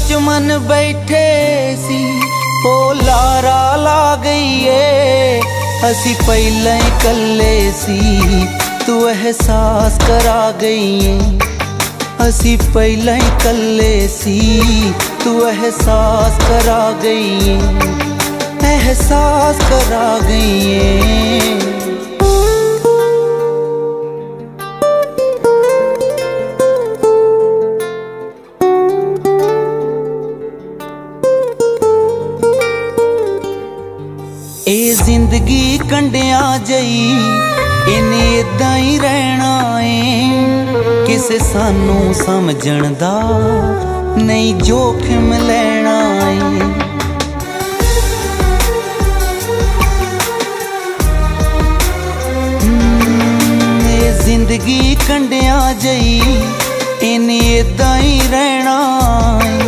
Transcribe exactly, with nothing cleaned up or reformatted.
दुश्मन बैठे सी ओ लारा ला गई है। असी पहले ही कल्ले सी तू एहसास करा गई है। असी पहले ही कल्ले सी तू एहसास करा गई है, एहसास करा गई है। ए जिंदगी कंडिया जई इन्हें इदा ही रहना है। किसे सानू समझण दा नहीं जोखिम लेना है। ए जिंदगी कंडिया जई इन्हें इदा ही रहना है।